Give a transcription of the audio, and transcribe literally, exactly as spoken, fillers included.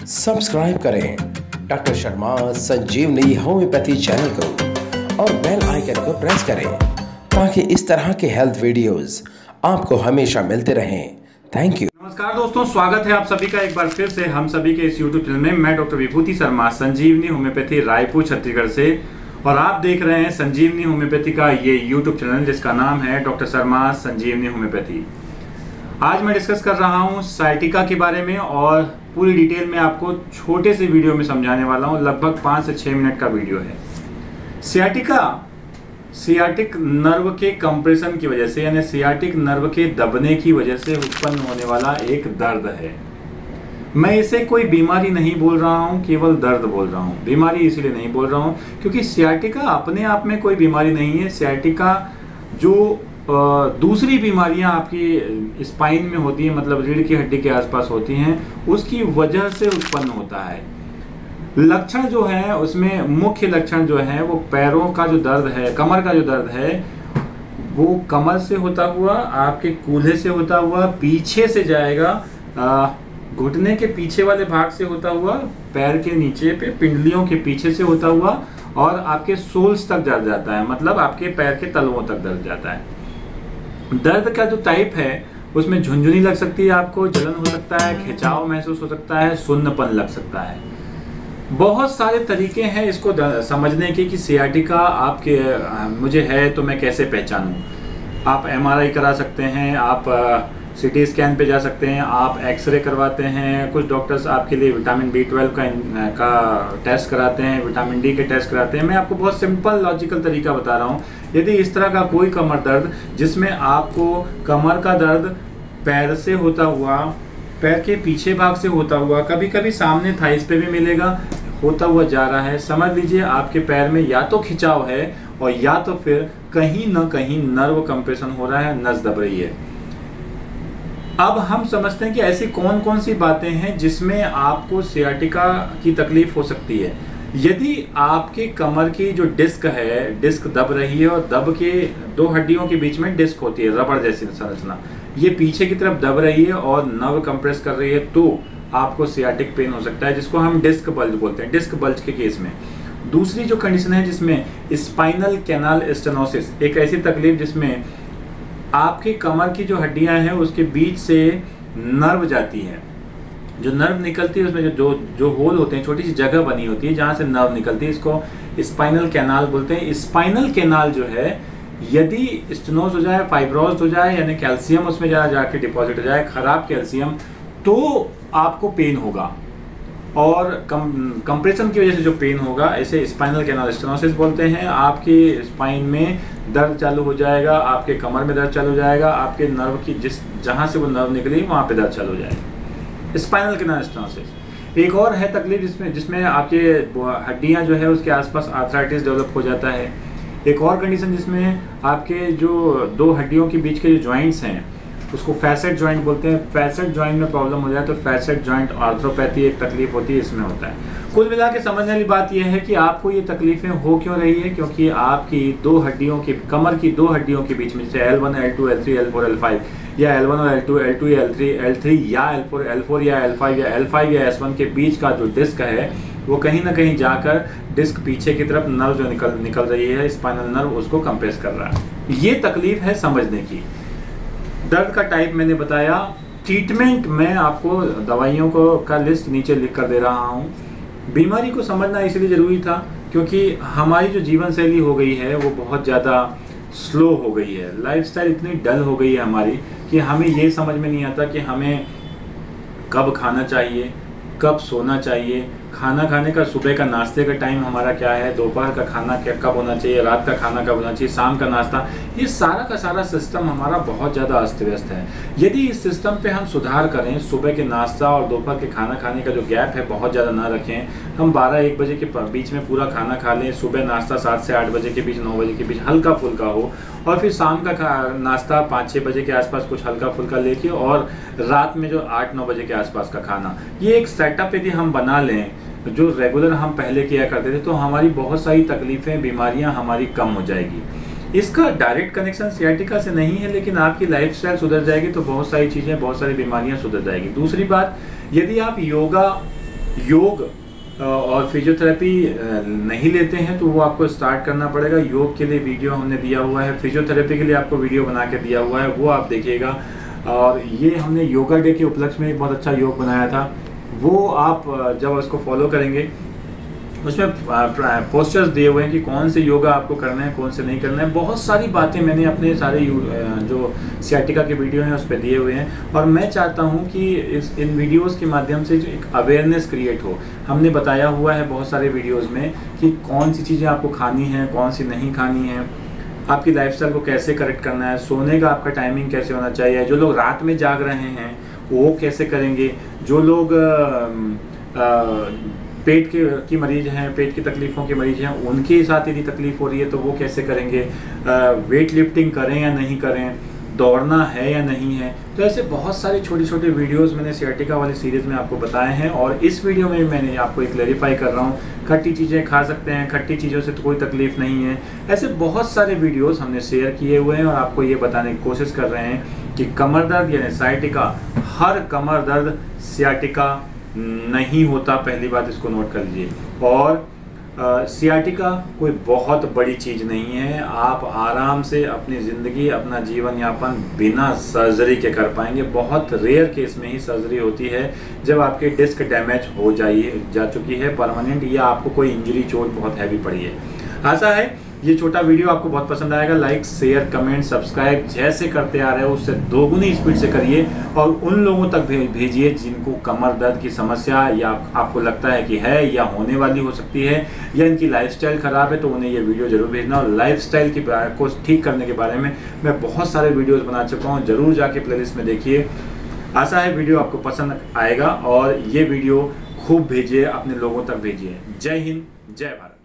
Subscribe करें doctor Sharma Sanjeevani homeopathy channel को और बेल आइकन को प्रेस करें ताकि इस तरह के हेल्थ वीडियोस आपको हमेशा मिलते रहें। Thank you. नमस्कार दोस्तों, स्वागत है आप सभी का एक बार फिर से हम सभी के इस यूट्यूब चैनल में। मैं डॉक्टर विभूति शर्मा संजीवनी होम्योपैथी रायपुर छत्तीसगढ़ से, और आप देख रहे हैं संजीवनी होम्योपैथी का ये यूट्यूब चैनल जिसका नाम है डॉक्टर शर्मा संजीवनी होम्योपैथी। आज मैं डिस्कस कर रहा हूँ साइटिका के बारे में और पूरी डिटेल में आपको छोटे से वीडियो में समझाने वाला हूँ। लगभग पाँच से छः मिनट का वीडियो है। सियाटिका सियाटिक नर्व के कंप्रेशन की वजह से, यानी सियाटिक नर्व के दबने की वजह से उत्पन्न होने वाला एक दर्द है। मैं इसे कोई बीमारी नहीं बोल रहा हूँ, केवल दर्द बोल रहा हूँ। बीमारी इसलिए नहीं बोल रहा हूँ क्योंकि सियाटिका अपने आप में कोई बीमारी नहीं है। सियाटिका जो दूसरी बीमारियां आपकी स्पाइन में होती हैं, मतलब रीढ़ की हड्डी के आसपास होती हैं, उसकी वजह से उत्पन्न होता है। लक्षण जो है उसमें मुख्य लक्षण जो है वो पैरों का जो दर्द है, कमर का जो दर्द है वो कमर से होता हुआ, आपके कूल्हे से होता हुआ, पीछे से जाएगा, घुटने के पीछे वाले भाग से होता हुआ, पैर के नीचे पे पिंडलियों के पीछे से होता हुआ और आपके सोल्स तक दर्द जाता है, मतलब आपके पैर के तलवों तक दर्द जाता है। दर्द का जो टाइप है उसमें झुंझुनी लग सकती है, आपको जलन हो सकता है, खिंचाव महसूस हो सकता है, सुन्नपन लग सकता है। बहुत सारे तरीके हैं इसको समझने के कि सियाटिका आपके मुझे है तो मैं कैसे पहचानूं। आप एमआरआई करा सकते हैं, आप सीटी स्कैन पे जा सकते हैं, आप एक्सरे करवाते हैं, कुछ डॉक्टर्स आपके लिए विटामिन बी ट्वेल्व का का टेस्ट कराते हैं, विटामिन डी के टेस्ट कराते हैं। मैं आपको बहुत सिंपल लॉजिकल तरीका बता रहा हूँ। यदि इस तरह का कोई कमर दर्द जिसमें आपको कमर का दर्द पैर से होता हुआ, पैर के पीछे भाग से होता हुआ, कभी कभी सामने थाइस पे भी मिलेगा, होता हुआ जा रहा है, समझ लीजिए आपके पैर में या तो खिंचाव है और या तो फिर कहीं ना कहीं नर्व कंप्रेशन हो रहा है, नस दब रही है। अब हम समझते हैं कि ऐसी कौन कौन सी बातें हैं जिसमें आपको सियाटिका की तकलीफ हो सकती है। यदि आपके कमर की जो डिस्क है, डिस्क दब रही है और दब के दो हड्डियों के बीच में डिस्क होती है, रबड़ जैसी संरचना, ये पीछे की तरफ दब रही है और नर्व कंप्रेस कर रही है, तो आपको सियाटिक पेन हो सकता है, जिसको हम डिस्क बल्ज बोलते हैं, डिस्क बल्ज के केस में। दूसरी जो कंडीशन है जिसमें स्पाइनल कैनाल स्टेनोसिस, एक ऐसी तकलीफ जिसमें आपकी कमर की जो हड्डियां हैं उसके बीच से नर्व जाती है, जो नर्व निकलती है उसमें जो जो जो होल होते हैं, छोटी सी जगह बनी होती है जहां से नर्व निकलती है, इसको स्पाइनल कैनाल बोलते हैं। स्पाइनल कैनाल जो है यदि स्टेनोस हो जाए, फाइब्रोज हो जाए, यानी कैल्शियम उसमें जा जाके डिपॉजिट हो जाए, खराब कैल्शियम, तो आपको पेन होगा। और कम कंप्रेशन की वजह से जो पेन होगा, ऐसे स्पाइनल कैनाल स्टेनोसिस बोलते हैं। आपकी स्पाइन में दर्द चालू हो जाएगा, आपके कमर में दर्द चालू हो जाएगा, आपके नर्व की जिस जहां से वो नर्व निकली वहां पे दर्द चालू हो जाएगा, स्पाइनल कैनाल स्टेनोसिस। एक और है तकलीफ जिसमें जिसमें आपके हड्डियां जो है उसके आसपास आर्थराइटिस डेवलप हो जाता है। एक और कंडीशन जिसमें आपके जो दो हड्डियों के बीच के जो जॉइंट्स हैं उसको फैसेट जॉइंट बोलते हैं। फैसेट जॉइंट में प्रॉब्लम हो जाए तो फैसेट जॉइंट आर्थ्रोपैथी एक तकलीफ होती है, इसमें होता है। कुल मिला के समझने वाली बात यह है कि आपको ये तकलीफें हो क्यों रही है, क्योंकि आपकी दो हड्डियों की, कमर की दो हड्डियों के बीच में, जैसे L one, L two, L three, L four, L five, या एल वन और एल टू, एल टू या एल थ्री, एल थ्री या एल फोर, एल फोर या एल फाइव या एल फाइव या एस वन के बीच का जो डिस्क है वो कहीं ना कहीं जाकर डिस्क पीछे की तरफ नर्व जो निकल निकल रही है, स्पाइनल नर्व, उसको कंप्रेस कर रहा है। ये तकलीफ है समझने की। दर्द का टाइप मैंने बताया। ट्रीटमेंट मैं आपको दवाइयों को का लिस्ट नीचे लिख कर दे रहा हूँ। बीमारी को समझना इसलिए ज़रूरी था क्योंकि हमारी जो जीवन शैली हो गई है वो बहुत ज़्यादा स्लो हो गई है। लाइफस्टाइल इतनी डल हो गई है हमारी कि हमें ये समझ में नहीं आता कि हमें कब खाना चाहिए, कब सोना चाहिए, खाना खाने का सुबह का नाश्ते का टाइम हमारा क्या है, दोपहर का खाना क्या कब होना चाहिए, रात का खाना कब होना चाहिए, शाम का नाश्ता, ये सारा का सारा सिस्टम हमारा बहुत ज़्यादा अस्त व्यस्त है। यदि इस सिस्टम पे हम सुधार करें, सुबह के नाश्ता और दोपहर के खाना खाने का जो गैप है बहुत ज़्यादा ना रखें, हम बारह एक बजे के बीच में पूरा खाना खा लें, सुबह नाश्ता सात से आठ बजे के बीच, नौ बजे के बीच हल्का फुल्का हो, और फिर शाम का नाश्ता पाँच छः बजे के आसपास कुछ हल्का फुल्का लेके, और रात में जो आठ नौ बजे के आसपास का खाना, ये एक सेटअप यदि हम बना लें जो रेगुलर हम पहले किया करते थे, तो हमारी बहुत सारी तकलीफें, बीमारियां हमारी कम हो जाएगी। इसका डायरेक्ट कनेक्शन सियाटिका से नहीं है, लेकिन आपकी लाइफस्टाइल सुधर जाएगी तो बहुत सारी चीज़ें, बहुत सारी बीमारियां सुधर जाएगी। दूसरी बात, यदि आप योगा योग और फिजियोथेरेपी नहीं लेते हैं तो वो आपको स्टार्ट करना पड़ेगा। योग के लिए वीडियो हमने दिया हुआ है, फिजियोथेरेपी के लिए आपको वीडियो बना के दिया हुआ है, वो आप देखिएगा। और ये हमने योगा डे के उपलक्ष्य में एक बहुत अच्छा योग बनाया था, वो आप जब उसको फॉलो करेंगे उसमें पोस्टर्स दिए हुए हैं कि कौन से योगा आपको करना है, कौन से नहीं करना है। बहुत सारी बातें मैंने अपने सारे जो सियाटिका के वीडियो हैं उस पर दिए हुए हैं और मैं चाहता हूं कि इस इन वीडियोस के माध्यम से जो एक अवेयरनेस क्रिएट हो। हमने बताया हुआ है बहुत सारे वीडियोस में कि कौन सी चीज़ें आपको खानी है, कौन सी नहीं खानी है, आपकी लाइफस्टाइल को कैसे करेक्ट करना है, सोने का आपका टाइमिंग कैसे होना चाहिए, जो लोग रात में जाग रहे हैं वो कैसे करेंगे, जो लोग आ, आ, पेट के की मरीज हैं, पेट की तकलीफ़ों के मरीज हैं, उनके साथ यदि तकलीफ़ हो रही है तो वो कैसे करेंगे, वेट लिफ्टिंग करें या नहीं करें, दौड़ना है या नहीं है। तो ऐसे बहुत सारे छोटे छोटे वीडियोस मैंने सियाटिका वाली सीरीज़ में आपको बताए हैं और इस वीडियो में मैंने आपको एक क्लैरिफाई कर रहा हूँ, खट्टी चीज़ें खा सकते हैं, खट्टी चीज़ों से तो कोई तकलीफ़ नहीं है। ऐसे बहुत सारे वीडियोस हमने शेयर किए हुए हैं और आपको ये बताने की कोशिश कर रहे हैं कि कमर दर्द यानी साइटिका, हर कमर दर्द सियाटिका नहीं होता। पहली बात इसको नोट कर लीजिए। और सियाटिका कोई बहुत बड़ी चीज़ नहीं है, आप आराम से अपनी ज़िंदगी, अपना जीवन यापन बिना सर्जरी के कर पाएंगे। बहुत रेयर केस में ही सर्जरी होती है जब आपके डिस्क डैमेज हो जाइए जा चुकी है परमानेंट, या आपको कोई इंजरी, चोट बहुत हैवी पड़ी है। आशा है ये छोटा वीडियो आपको बहुत पसंद आएगा। लाइक, शेयर, कमेंट, सब्सक्राइब जैसे करते आ रहे हो उससे दोगुनी स्पीड से करिए और उन लोगों तक भेजिए जिनको कमर दर्द की समस्या या आपको लगता है कि है या होने वाली हो सकती है या इनकी लाइफस्टाइल ख़राब है, तो उन्हें ये वीडियो जरूर भेजना। और लाइफस्टाइल की को ठीक करने के बारे में मैं बहुत सारे वीडियोज़ बना चुका हूँ, ज़रूर जाके प्लेलिस्ट में देखिए। आशा है वीडियो आपको पसंद आएगा और ये वीडियो खूब भेजिए, अपने लोगों तक भेजिए। जय हिंद, जय भारत।